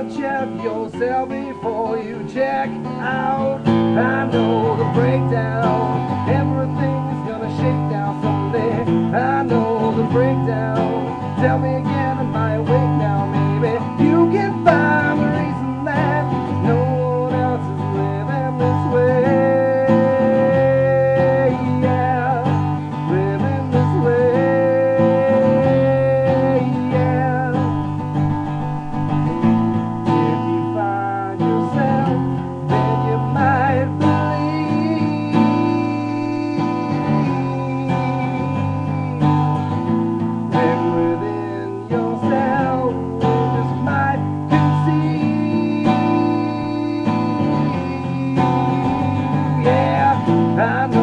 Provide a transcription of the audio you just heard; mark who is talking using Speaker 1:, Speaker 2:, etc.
Speaker 1: check yourself before you check out. I know the breakdown, everything's gonna shake down someday. I know the breakdown. Tell me again, am I awake now? Maybe you can find the reason that no one else is living this way. Yeah, living this way. Yeah. If you find yourself, then you might believe. Then within yourself, you just might conceive. Yeah, I know.